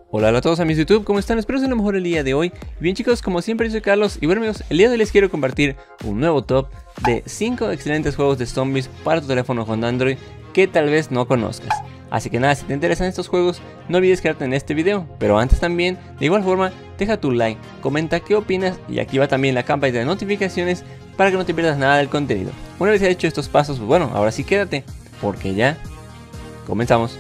Hola a todos amigos de YouTube, ¿cómo están? Espero que lo mejor el día de hoy. Bien chicos, como siempre yo soy Carlos y bueno amigos, el día de hoy les quiero compartir un nuevo top de 5 excelentes juegos de zombies para tu teléfono con Android que tal vez no conozcas. Así que nada, si te interesan estos juegos, no olvides quedarte en este video. Pero antes también, de igual forma, deja tu like, comenta qué opinas y activa también la campanita de notificaciones para que no te pierdas nada del contenido. Una vez hecho estos pasos, pues bueno, ahora sí quédate, porque ya comenzamos.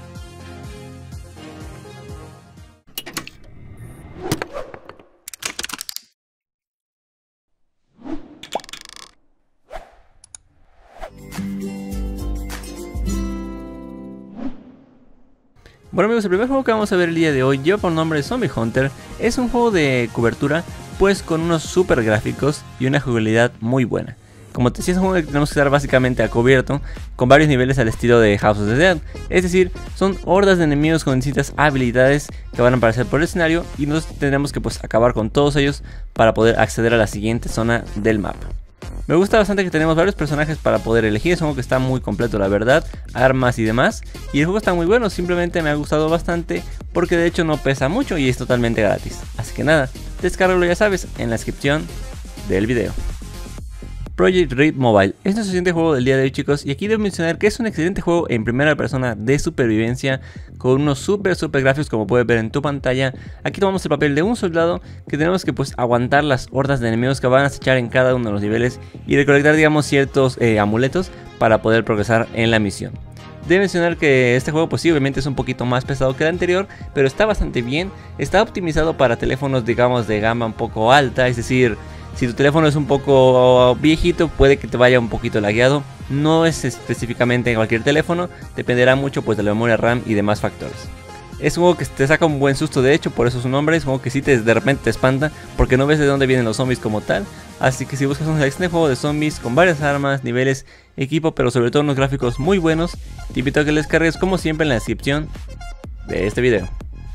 Bueno amigos, el primer juego que vamos a ver el día de hoy lleva por nombre Zombie Hunter. Es un juego de cobertura, pues con unos super gráficos y una jugabilidad muy buena. Como te decía, es un juego que tenemos que estar básicamente a cubierto, con varios niveles al estilo de House of the Dead. Es decir, son hordas de enemigos con distintas habilidades que van a aparecer por el escenario y nosotros tendremos que pues acabar con todos ellos para poder acceder a la siguiente zona del mapa. Me gusta bastante que tenemos varios personajes para poder elegir, es un juego que está muy completo la verdad, armas y demás. Y el juego está muy bueno, simplemente me ha gustado bastante porque de hecho no pesa mucho y es totalmente gratis. Así que nada, descárgalo ya sabes en la descripción del video. Project Red Mobile es nuestro siguiente juego del día de hoy chicos, y aquí debo mencionar que es un excelente juego en primera persona de supervivencia con unos super gráficos como puedes ver en tu pantalla. Aquí tomamos el papel de un soldado que tenemos que pues aguantar las hordas de enemigos que van a acechar en cada uno de los niveles y recolectar digamos ciertos amuletos para poder progresar en la misión. Debo mencionar que este juego pues sí, obviamente es un poquito más pesado que el anterior, pero está bastante bien, está optimizado para teléfonos digamos de gama un poco alta, es decir, si tu teléfono es un poco viejito puede que te vaya un poquito lagueado. No es específicamente en cualquier teléfono, dependerá mucho pues de la memoria RAM y demás factores. Es un juego que te saca un buen susto, de hecho por eso su nombre, es un juego que sí de repente te espanta porque no ves de dónde vienen los zombies como tal. Así que si buscas un excelente juego de zombies con varias armas, niveles, equipo, pero sobre todo unos gráficos muy buenos, te invito a que les cargues como siempre en la descripción de este video.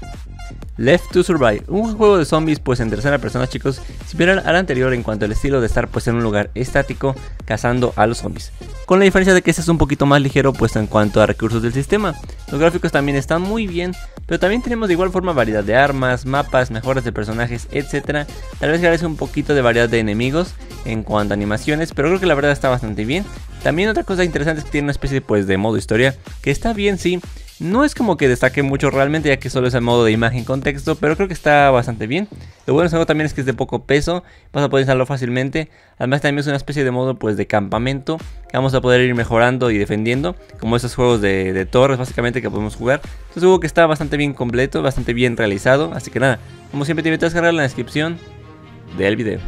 Left to Survive, un juego de zombies pues en tercera persona chicos, similar al anterior en cuanto al estilo de estar pues en un lugar estático cazando a los zombies, con la diferencia de que este es un poquito más ligero pues en cuanto a recursos del sistema. Los gráficos también están muy bien, pero también tenemos de igual forma variedad de armas, mapas, mejoras de personajes, etc. Tal vez carece un poquito de variedad de enemigos en cuanto a animaciones, pero creo que la verdad está bastante bien. También otra cosa interesante es que tiene una especie pues de modo historia, que está bien sí. No es como que destaque mucho realmente, ya que solo es el modo de imagen con texto, pero creo que está bastante bien. Lo bueno de este juego también es que es de poco peso, vas a poder instalarlo fácilmente. Además también es una especie de modo pues de campamento que vamos a poder ir mejorando y defendiendo, como esos juegos de torres básicamente que podemos jugar. Entonces es un juego que está bastante bien completo, bastante bien realizado, así que nada, como siempre te invito a descargar en la descripción del video.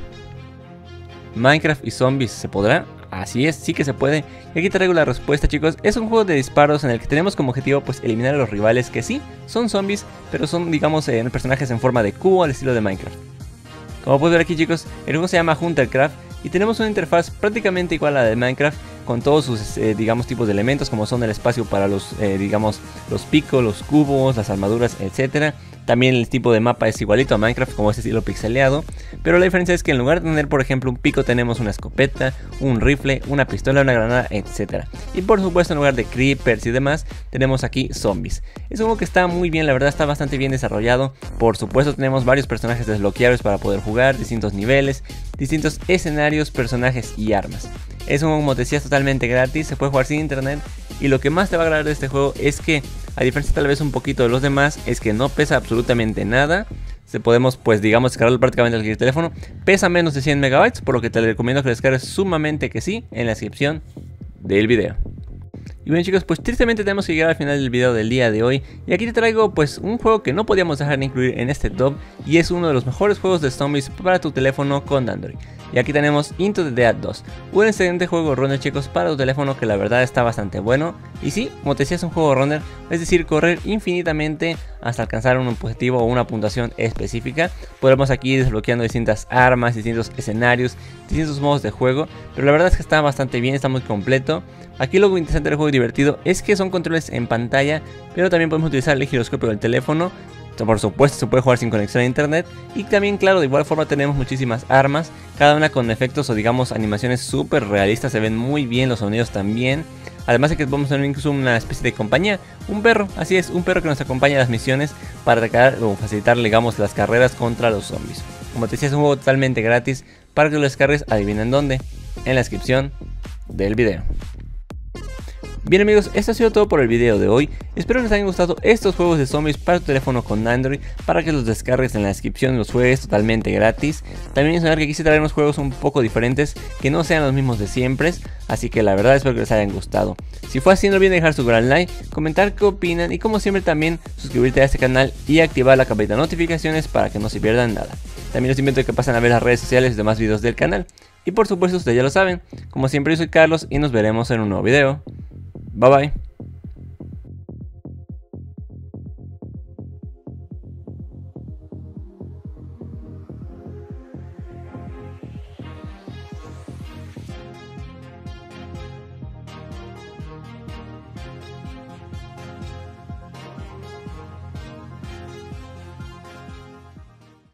Minecraft y zombies, ¿se podrá? Así es, sí que se puede. Y aquí traigo la respuesta chicos. Es un juego de disparos en el que tenemos como objetivo pues eliminar a los rivales que sí, son zombies, pero son digamos personajes en forma de cubo al estilo de Minecraft. Como puedes ver aquí chicos, el juego se llama Huntercraft y tenemos una interfaz prácticamente igual a la de Minecraft, con todos sus digamos tipos de elementos como son el espacio para los digamos los picos, los cubos, las armaduras, etcétera. También el tipo de mapa es igualito a Minecraft, como ese estilo pixeleado, pero la diferencia es que en lugar de tener por ejemplo un pico tenemos una escopeta, un rifle, una pistola, una granada, etc. Y por supuesto en lugar de creepers y demás tenemos aquí zombies. Es un juego que está muy bien, la verdad está bastante bien desarrollado. Por supuesto tenemos varios personajes desbloqueables para poder jugar, distintos niveles, distintos escenarios, personajes y armas. Es un juego como te decía totalmente gratis, se puede jugar sin internet. Y lo que más te va a agradar de este juego es que, a diferencia tal vez un poquito de los demás, es que no pesa absolutamente nada. Podemos pues digamos descargarlo prácticamente en el teléfono. Pesa menos de 100 MB, por lo que te recomiendo que lo descargues sumamente que sí en la descripción del video. Y bien chicos, pues tristemente tenemos que llegar al final del video del día de hoy. Y aquí te traigo pues un juego que no podíamos dejar de incluir en este top, y es uno de los mejores juegos de zombies para tu teléfono con Android. Y aquí tenemos Into the Dead 2, un excelente juego runner chicos para tu teléfono que la verdad está bastante bueno. Y sí, como te decía es un juego runner, es decir, correr infinitamente hasta alcanzar un objetivo o una puntuación específica. Podremos aquí ir desbloqueando distintas armas, distintos escenarios, distintos modos de juego, pero la verdad es que está bastante bien, está muy completo. Aquí lo interesante del juego y divertido es que son controles en pantalla, pero también podemos utilizar el giroscopio del teléfono. Por supuesto se puede jugar sin conexión a internet. Y también claro, de igual forma tenemos muchísimas armas, cada una con efectos o digamos animaciones súper realistas, se ven muy bien, los sonidos también. Además de que vamos a tener incluso una especie de compañía, un perro, así es, un perro que nos acompaña a las misiones para atacar o facilitar, digamos, las carreras contra los zombies. Como te decía, es un juego totalmente gratis para que lo descargues, adivinen dónde, en la descripción del video. Bien amigos, esto ha sido todo por el video de hoy. Espero que les hayan gustado estos juegos de zombies para tu teléfono con Android, para que los descargues en la descripción y los juegues totalmente gratis. También mencionar que quise traer unos juegos un poco diferentes, que no sean los mismos de siempre, así que la verdad espero que les hayan gustado. Si fue así, no olviden dejar su gran like, comentar qué opinan y como siempre también suscribirte a este canal y activar la campanita de notificaciones para que no se pierdan nada. También los invito a que pasen a ver las redes sociales y demás videos del canal. Y por supuesto ustedes ya lo saben, como siempre yo soy Carlos y nos veremos en un nuevo video. Bye bye.